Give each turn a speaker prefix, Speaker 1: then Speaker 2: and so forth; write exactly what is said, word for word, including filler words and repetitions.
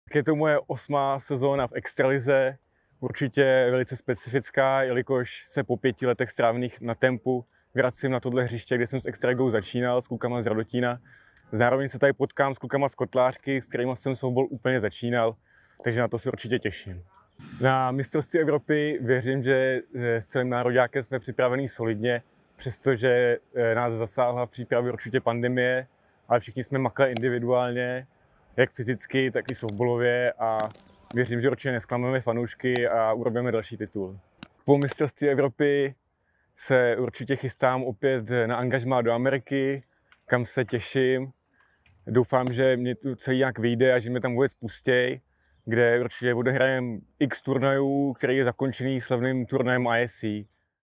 Speaker 1: Je to moje osmá sezóna v extralize, určitě velice specifická, jelikož se po pěti letech strávených na Tempu vracím na tohle hřiště, kde jsem s extraligou začínal, s klukama z Radotína. Zároveň se tady potkám s klukama z Kotlářky, s kterými jsem softball úplně začínal, takže na to se určitě těším. Na mistrovství Evropy věřím, že s celým nároďákem jsme připraveni solidně, přestože nás zasáhla v přípravě určitě pandemie, ale všichni jsme makali individuálně, jak fyzicky, tak i softballově a věřím, že určitě nesklameme fanoušky a urobíme další titul. Po mistrovství Evropy se určitě chystám opět na angažmá do Ameriky, kam se těším. Doufám, že mě tu celý nějak vyjde a že mě tam vůbec pustěj, kde určitě odehrajem x turnajů, který je zakončený slavným turnajem I S C.